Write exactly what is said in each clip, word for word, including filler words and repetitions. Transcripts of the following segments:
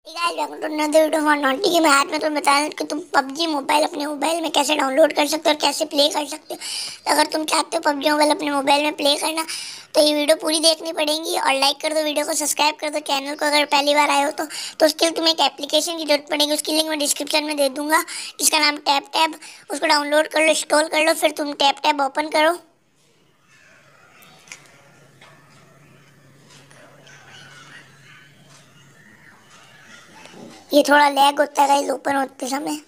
Naughty के मैं हाथ में तुम्हें बताया कि तुम पबजी मोबाइल अपने मोबाइल में कैसे डाउनलोड कर सकते हो और कैसे प्ले कर सकते हो। अगर तुम चाहते हो पबजी मोबाइल अपने मोबाइल में प्ले करना तो ये वीडियो पूरी देखनी पड़ेगी और लाइक कर दो वीडियो को, सब्सक्राइब कर दो चैनल को अगर पहली बार आए हो तो तो उसके लिए तुम्हें एक एप्लीकेशन की जरूरत पड़ेगी। उसकी लिंक मैं डिस्क्रिप्शन में दे दूंगा, जिसका नाम टैप टैब। उसको डाउनलोड कर लो, इंस्टॉल कर लो, फिर तुम टैप टैब ओपन करो। ये थोड़ा लैग होता है गाइस ओपन होते समय।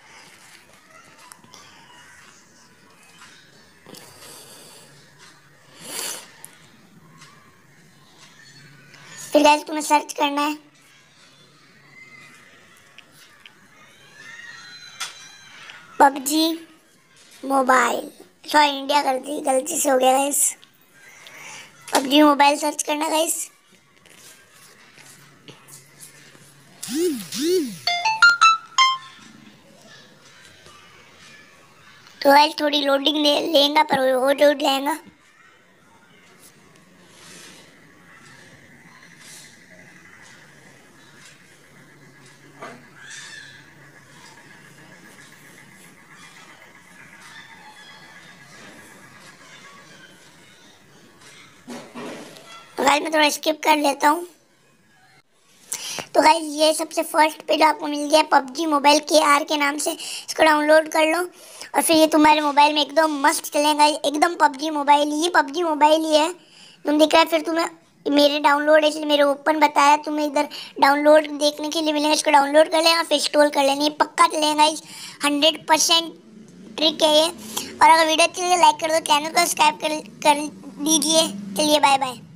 फिर गाइस तुम्हें सर्च करना है पबजी मोबाइल। सॉरी इंडिया कर दी, गलती से हो गया गाइस। पबजी मोबाइल सर्च करना गाइस। तो गाइस थोड़ी लोडिंग ले लेगा पर वो जरूर जाएगा। तो गाइस मैं थोड़ा स्किप कर लेता हूँ। तो गाइस ये सबसे फर्स्ट पेज आपको मिल गया पबजी मोबाइल के आर के नाम से। इसको डाउनलोड कर लो और फिर ये तुम्हारे मोबाइल में एकदम मस्त चलेगा, एकदम पबजी मोबाइल। ये पबजी मोबाइल ही है, तुम दिख रहा है। फिर तुम्हें मेरे डाउनलोड है इसलिए मेरे ओपन बताया, तुम्हें इधर डाउनलोड देखने के लिए मिलेगा। इसको डाउनलोड कर लेना फिर इंस्टॉल कर लेना, ये पक्का चलेगा। इस हंड्रेड परसेंट ट्रिक है ये। और अगर वीडियो अच्छी लगे लाइक कर दो, चैनल को सब्सक्राइब कर कर दीजिए। चलिए बाय बाय।